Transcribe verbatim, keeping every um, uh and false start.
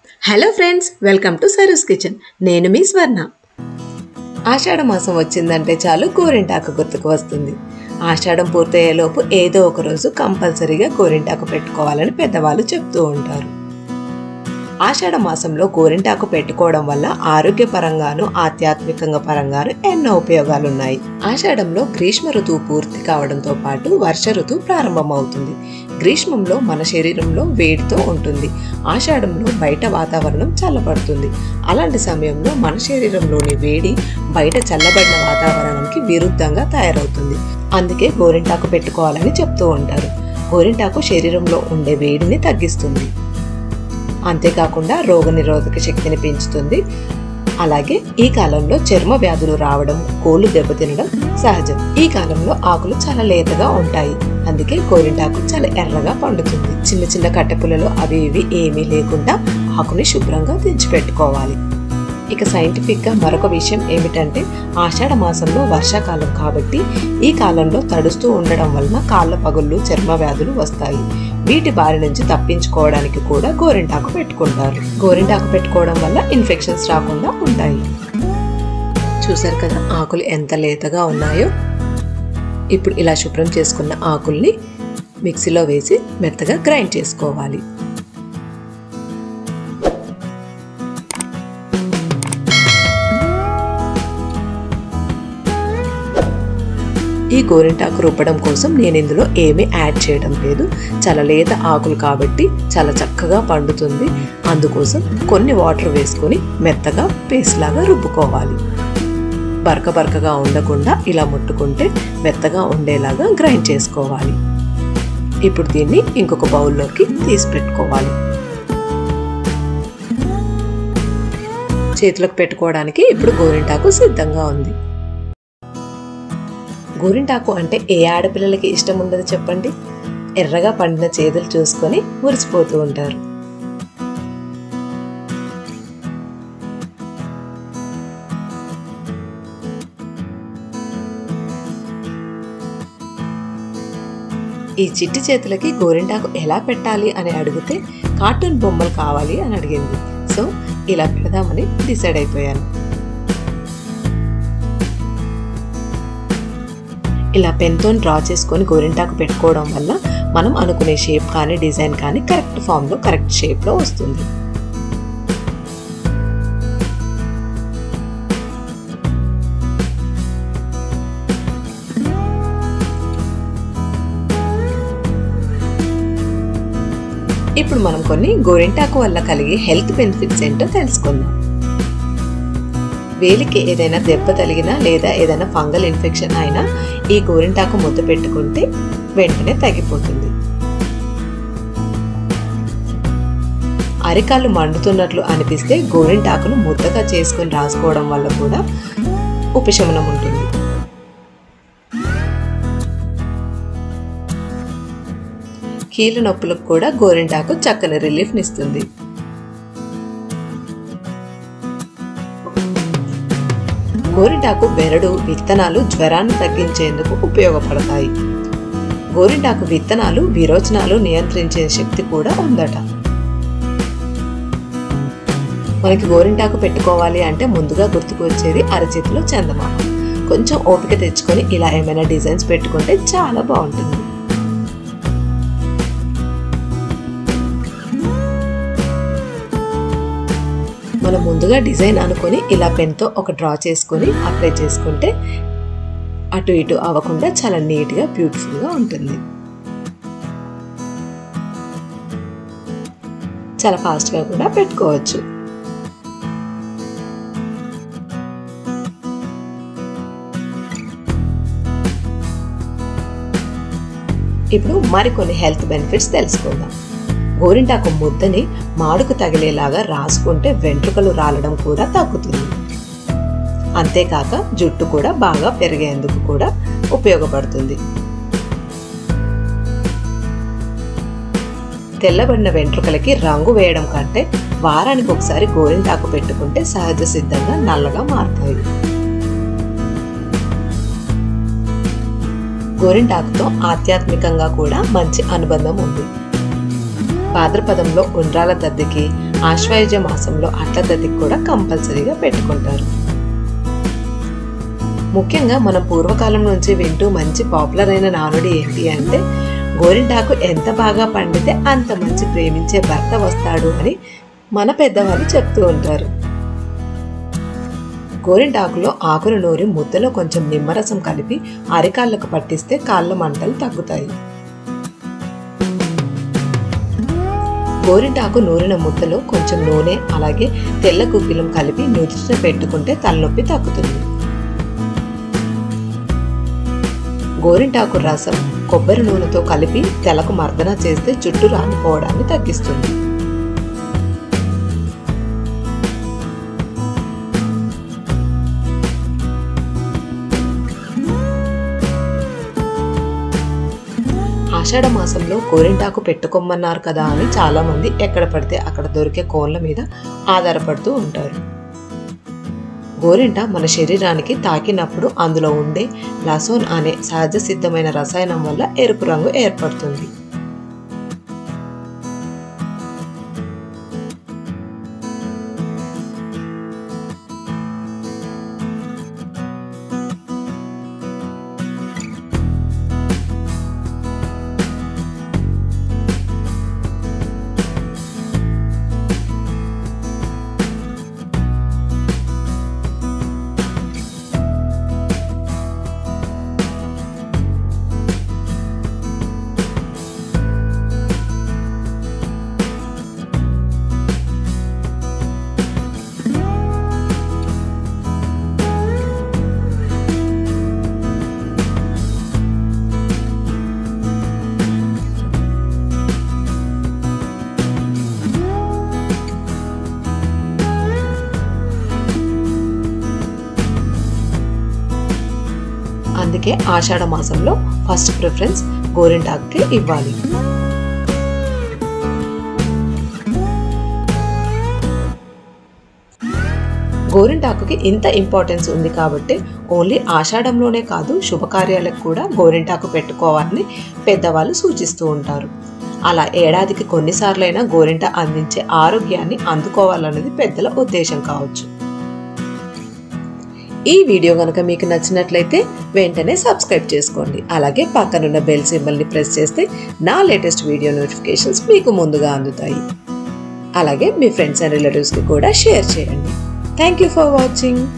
Hello friends, welcome to Saru's kitchen. నేను మీ స్వర్ణ. ఆషాఢ మాసం వచ్చిందంటే చాలు గోరింటాకు గుర్తుకు వస్తుంది. ఆషాఢం పూర్తయ్యేలోపు ఏదో ఒక రోజు కంపల్సరీగా గోరింటాకు పెట్టుకోవాలని పెద్దవాళ్ళు చెప్తూ ఉంటారు. ఆషాఢ మాసంలో గోరింటాకు పెట్టుకోవడం వల్ల ఆరోగ్యపరంగాను ఆధ్యాత్మికంగా పరంగాను ఎన్నో ఉపయోగాలు ఉన్నాయి. ఆషాఢంలో గ్రీష్మ ఋతువు పూర్తి కావడంతో పాటు వర్ష ఋతువు ప్రారంభమవుతుంది. గ్రీష్మంలో మన శరీరంలో వేడితో ఉంటుంది. ఆషాఢంలో బయట వాతావరణం చల్లబడుతుంది. అలాంటి సమయంలో మన శరీరంలోని వేడి బయట చల్లబడిన వాతావరణంకి విరుద్ధంగా తయారవుతుంది. అందుకే గోరింటాకు పెట్టుకోవాలని చెప్తూ ఉంటారు. గోరింటాకు శరీరంలో ఉండే వేడిని తగ్గిస్తుంది. అంతేకాకుండా రోగనిరోధక శక్తిని పెంచుతుంది. అలాగే ఈ కాలంలో చర్మ వ్యాధులు రావడం, కోళ్ళు దెబ్బతినడం సహజం. ఈ కాలంలో ఆకులు చాలా లేతగా ఉంటాయి. అందుకే గోరింటాకు చాలా ఎర్రగా పండుతుంది. చిన్న చిన్న కట్టెపులలో అవి ఇవి ఏమీ లేకుండా ఆకుని శుభ్రంగా తెచ్చిపెట్టుకోవాలి. ఇక సైంటిఫిక్ గా మరొక విషయం ఏమిటంటే, ఆషాఢ మాసంలో వర్షాకాలం కాబట్టి ఈ కాలంలో తడుస్తూ ఉండడం వలన కాళ్ళ పగుళ్ళు, చర్మ వ్యాధులు వస్తాయి. వీటి బారి నుంచి తప్పించుకోవడానికి కూడా గోరింటాకు పెట్టుకుంటారు. గోరింటాకు పెట్టుకోవడం వల్ల ఇన్ఫెక్షన్స్ రాకుండా ఉంటాయి. చూసారు కదా ఆకులు ఎంత లేతగా ఉన్నాయో. ఇప్పుడు ఇలా శుభ్రం చేసుకున్న ఆకుల్ని మిక్సీలో వేసి మెత్తగా గ్రైండ్ చేసుకోవాలి. ఈ గోరింటాకు రుబ్బడం కోసం నేను ఇందులో ఏమీ యాడ్ చేయడం లేదు. చాలా లేత ఆకులు కాబట్టి చాలా చక్కగా పండుతుంది. అందుకోసం కొన్ని వాటర్ వేసుకొని మెత్తగా పేస్ట్ లాగా రుబ్బుకోవాలి. బరక బరకగా ఉండకుండా ఇలా ముట్టుకుంటే మెత్తగా ఉండేలాగా గ్రైండ్ చేసుకోవాలి. ఇప్పుడు దీన్ని ఇంకొక బౌల్లోకి తీసి పెట్టుకోవాలి. చేతులకు పెట్టుకోవడానికి ఇప్పుడు గోరింటాకు సిద్ధంగా ఉంది. గోరింటాకు అంటే ఏ ఆడపిల్లలకి ఇష్టం ఉండదు చెప్పండి? ఎర్రగా పండిన చేతులు చూసుకొని మురిసిపోతూ ఉంటారు. ఈ చిట్టి చేతులకి గోరింటాకు ఎలా పెట్టాలి అని అడిగితే కార్టూన్ బొమ్మలు కావాలి అని అడిగింది. సో ఇలా పెడదామని డిసైడ్ అయిపోయాను. ఇలా పెన్తో డ్రా చేసుకొని గోరింటాకు పెట్టుకోవడం వల్ల మనం అనుకునే షేప్ కానీ డిజైన్ కానీ కరెక్ట్ ఫామ్లో కరెక్ట్ షేప్లో వస్తుంది. ఇప్పుడు మనం కొన్ని గోరింటాకు వల్ల కలిగే హెల్త్ బెనిఫిట్స్ ఏంటో తెలుసుకుందాం. వేలికి ఏదైనా దెబ్బ తగిలినా లేదా ఏదైనా ఫంగల్ ఇన్ఫెక్షన్ అయినా ఈ గోరింటాకు ముద్ద పెట్టుకుంటే వెంటనే తగ్గిపోతుంది. అరికాళ్ళు మండుతున్నట్లు అనిపిస్తే గోరింటాకును ముద్దగా చేసుకొని రాసుకోవడం వల్ల కూడా ఉపశమనం ఉంటుంది. కీళ్ళ నొప్పులకు కూడా గోరింటాకు చక్కని రిలీఫ్ని ఇస్తుంది. గోరింటాకు బెరడు విత్తనాలు జ్వరాన్ని తగ్గించేందుకు ఉపయోగపడతాయి. గోరింటాకు విత్తనాలు విరోచనాలు నియంత్రించే శక్తి కూడా ఉందట. మనకి గోరింటాకు పెట్టుకోవాలి అంటే ముందుగా గుర్తుకు వచ్చేది అరచేతిలో చందమామ. కొంచెం ఓపిక తెచ్చుకొని ఇలా ఏమైనా డిజైన్స్ పెట్టుకుంటే చాలా బాగుంటుంది. మనం ముందుగా డిజైన్ అనుకొని ఇలా పెన్తో ఒక డ్రా చేసుకొని అప్లై చేసుకుంటే అటు ఇటు అవ్వకుండా చాలా నీట్గా బ్యూటిఫుల్గా ఉంటుంది. చాలా ఫాస్ట్గా కూడా పెట్టుకోవచ్చు. ఇప్పుడు మరికొన్ని హెల్త్ బెనిఫిట్స్ తెలుసుకుందాం. గోరింటాకు ముద్దని మాడుకు తగిలేలాగా రాసుకుంటే వెంట్రుకలు రాలడం కూడా తగ్గుతుంది. అంతేకాక జుట్టు కూడా బాగా పెరిగేందుకు కూడా ఉపయోగపడుతుంది. తెల్లబడిన వెంట్రుకలకి రంగు వేయడం కంటే వారానికి ఒకసారి గోరింటాకు పెట్టుకుంటే సహజ సిద్ధంగా నల్లగా మారుతాయి. గోరింటాకుతో ఆధ్యాత్మికంగా కూడా మంచి అనుబంధం ఉంది. భాద్రపదంలో ఉండ్రాల దద్దకి, ఆశ్వయుజ మాసంలో అట్ల తద్దికి కూడా కంపల్సరీగా పెట్టుకుంటారు. ముఖ్యంగా మనం పూర్వకాలం నుంచి వింటూ మంచి పాపులర్ అయిన నానుడి ఏంటి అంటే, గోరింటాకు ఎంత బాగా పండితే అంత మంచి ప్రేమించే భర్త వస్తాడు అని మన పెద్దవాళ్ళు చెప్తూ ఉంటారు. గోరింటాకులో ఆకును నూరి ముద్దలో కొంచెం నిమ్మరసం కలిపి అరికాళ్ళకు పట్టిస్తే కాళ్ళ మంటలు తగ్గుతాయి. గోరింటాకు నూరిన ముద్దలో కొంచెం నూనె అలాగే తెల్ల గుగ్గిలం కలిపి నుదుటిన పెట్టుకుంటే తలనొప్పి తగ్గుతుంది. గోరింటాకు రసం కొబ్బరి నూనెతో కలిపి తలకు మర్దన చేస్తే జుట్టు రాలిపోవడాన్ని తగ్గిస్తుంది. ఆషాఢ మాసంలో గోరింటాకు పెట్టుకోమన్నారు కదా అని చాలా మంది ఎక్కడ పడితే అక్కడ దొరికే కోన్ల మీద ఆధారపడుతూ ఉంటారు. గోరింట మన శరీరానికి తాకినప్పుడు అందులో ఉండే లసోన్ అనే సహజ సిద్ధమైన రసాయనం వల్ల ఎరుపు రంగు ఏర్పడుతుంది. అందుకే ఆషాఢ మాసంలో ఫస్ట్ ప్రిఫరెన్స్ గోరింటాకుకి ఇవ్వాలి. గోరింటాకుకి ఇంత ఇంపార్టెన్స్ ఉంది కాబట్టి ఓన్లీ ఆషాఢంలోనే కాదు శుభకార్యాలకు కూడా గోరింటాకు పెట్టుకోవాలని పెద్దవాళ్ళు సూచిస్తూ ఉంటారు. అలా ఏడాదికి కొన్నిసార్లైనా గోరింట అందించే ఆరోగ్యాన్ని అందుకోవాలన్నది పెద్దల ఉద్దేశం కావచ్చు. ఈ వీడియో కనుక మీకు నచ్చినట్లయితే వెంటనే సబ్స్క్రైబ్ చేసుకోండి. అలాగే పక్కనున్న బెల్ సింబల్ని ప్రెస్ చేస్తే నా లేటెస్ట్ వీడియో నోటిఫికేషన్స్ మీకు ముందుగా అందుతాయి. అలాగే మీ ఫ్రెండ్స్ అండ్ రిలేటివ్స్కి కూడా షేర్ చేయండి. Thank you for watching.